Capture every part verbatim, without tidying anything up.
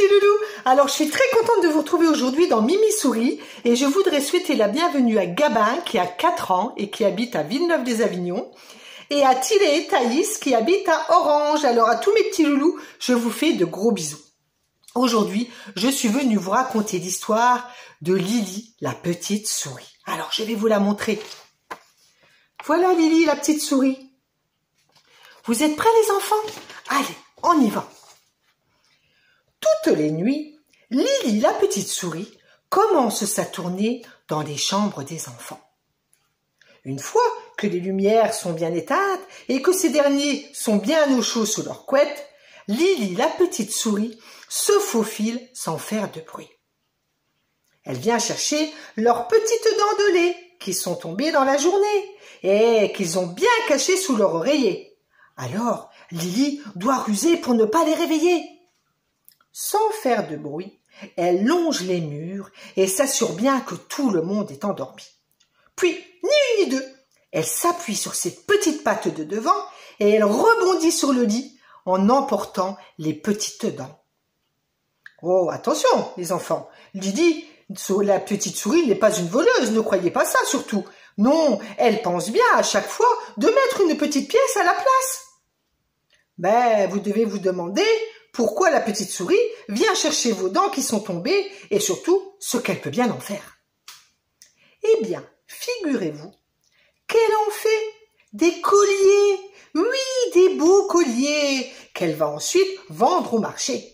loulous. Alors je suis très contente de vous retrouver aujourd'hui dans Mimi Souris et je voudrais souhaiter la bienvenue à Gabin qui a quatre ans et qui habite à Villeneuve-des-Avignon et à Tillet et Thaïs qui habitent à Orange. Alors à tous mes petits loulous, je vous fais de gros bisous. Aujourd'hui, je suis venue vous raconter l'histoire de Lily, la petite souris. Alors je vais vous la montrer. Voilà Lily, la petite souris. Vous êtes prêts les enfants? Allez, on y va. Toutes les nuits, Lily, la petite souris, commence sa tournée dans les chambres des enfants. Une fois que les lumières sont bien éteintes et que ces derniers sont bien au chaud sous leur couette, Lily, la petite souris, se faufile sans faire de bruit. Elle vient chercher leurs petites dents de lait qui sont tombées dans la journée et qu'ils ont bien cachées sous leur oreiller. Alors, Lily doit ruser pour ne pas les réveiller. Sans faire de bruit, elle longe les murs et s'assure bien que tout le monde est endormi. Puis, ni une ni deux, elle s'appuie sur ses petites pattes de devant et elle rebondit sur le lit en emportant les petites dents. Oh, attention, les enfants, Lily, la petite souris, n'est pas une voleuse, ne croyez pas ça surtout. Non, elle pense bien à chaque fois de mettre une petite pièce à la place. Mais vous devez vous demander pourquoi la petite souris vient chercher vos dents qui sont tombées et surtout ce qu'elle peut bien en faire. Eh bien, figurez-vous qu'elle en fait des colliers, oui, des beaux colliers qu'elle va ensuite vendre au marché.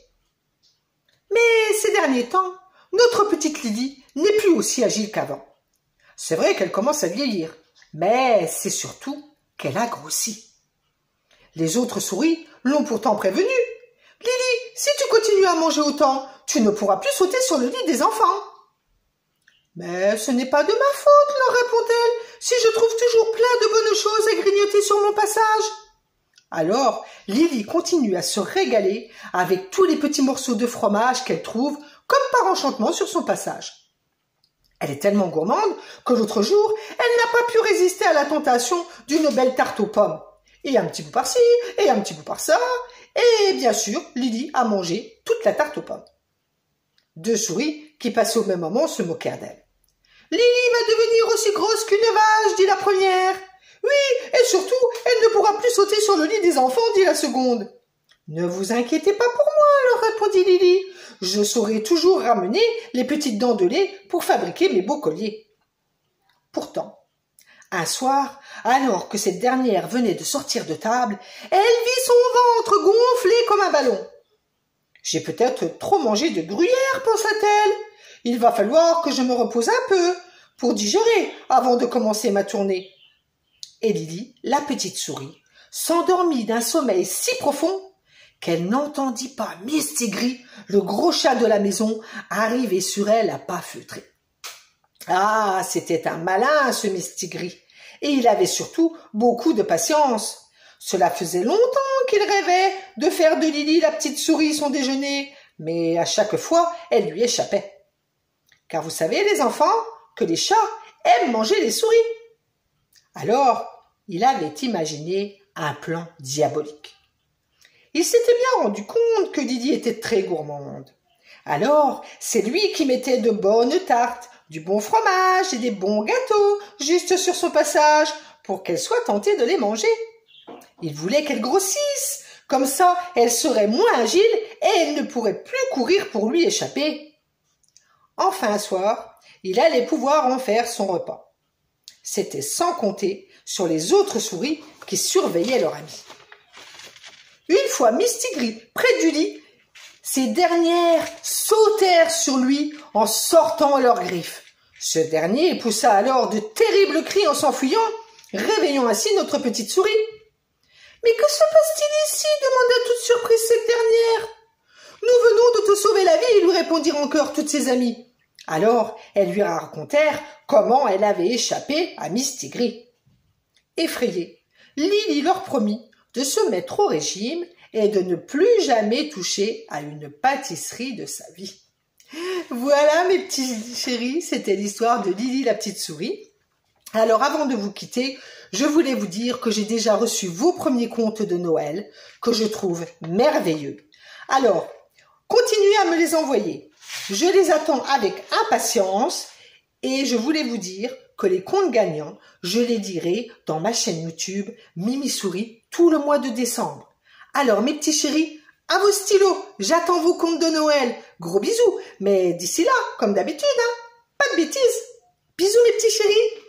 Mais ces derniers temps, notre petite Lily n'est plus aussi agile qu'avant. C'est vrai qu'elle commence à vieillir, mais c'est surtout qu'elle a grossi. Les autres souris l'ont pourtant prévenue. « Lily, si tu continues à manger autant, tu ne pourras plus sauter sur le lit des enfants. »« Mais ce n'est pas de ma faute, leur répond-elle, si je trouve toujours plein de bonnes choses à grignoter sur mon passage. » Alors, Lily continue à se régaler avec tous les petits morceaux de fromage qu'elle trouve comme par enchantement sur son passage. Elle est tellement gourmande que l'autre jour, elle n'a pas pu résister à la tentation d'une belle tarte aux pommes. Et un petit bout par-ci, et un petit bout par-ça, et bien sûr, Lily a mangé toute la tarte aux pommes. Deux souris qui passaient au même moment se moquèrent d'elle. « Lily va devenir aussi grosse qu'une vache, dit la première. Oui, et surtout, elle ne pourra plus sauter sur le lit des enfants, dit la seconde. Ne vous inquiétez pas pour moi, leur répondit Lily. Je saurai toujours ramener les petites dents de lait pour fabriquer mes beaux colliers. Pourtant, un soir, alors que cette dernière venait de sortir de table, elle vit son ventre gonflé comme un ballon. « J'ai peut-être trop mangé de gruyère, pensa-t-elle. Il va falloir que je me repose un peu pour digérer avant de commencer ma tournée. » Et Lily, la petite souris, s'endormit d'un sommeil si profond qu'elle n'entendit pas Mistigri, le gros chat de la maison, arriver sur elle à pas feutrer. Ah, c'était un malin, ce Mistigri, et il avait surtout beaucoup de patience. Cela faisait longtemps qu'il rêvait de faire de Lily, la petite souris, son déjeuner, mais à chaque fois, elle lui échappait. Car vous savez, les enfants, que les chats aiment manger les souris. Alors, il avait imaginé un plan diabolique. Il s'était bien rendu compte que Lily était très gourmande. Alors, c'est lui qui mettait de bonnes tartes, du bon fromage et des bons gâteaux juste sur son passage pour qu'elle soit tentée de les manger. Il voulait qu'elle grossisse, comme ça elle serait moins agile et elle ne pourrait plus courir pour lui échapper. Enfin un soir, il allait pouvoir en faire son repas. C'était sans compter sur les autres souris qui surveillaient leur ami. Une fois Mistigri près du lit, ces dernières sautèrent sur lui en sortant leurs griffes. Ce dernier poussa alors de terribles cris en s'enfuyant, réveillant ainsi notre petite souris. « Mais que se passe-t-il ici ?» demanda toute surprise cette dernière. « Nous venons de te sauver la vie » lui répondirent encore toutes ses amies. Alors, elles lui racontèrent comment elle avait échappé à Mistigri. Effrayée, Lily leur promit de se mettre au régime et de ne plus jamais toucher à une pâtisserie de sa vie. Voilà mes petits chéris, c'était l'histoire de Lily la petite souris. Alors avant de vous quitter, je voulais vous dire que j'ai déjà reçu vos premiers contes de Noël, que je trouve merveilleux. Alors, continuez à me les envoyer. Je les attends avec impatience et je voulais vous dire que les comptes gagnants, je les dirai dans ma chaîne YouTube Mimi Souris tout le mois de décembre. Alors mes petits chéris, à vos stylos, j'attends vos comptes de Noël. Gros bisous, mais d'ici là, comme d'habitude, hein, pas de bêtises. Bisous mes petits chéris.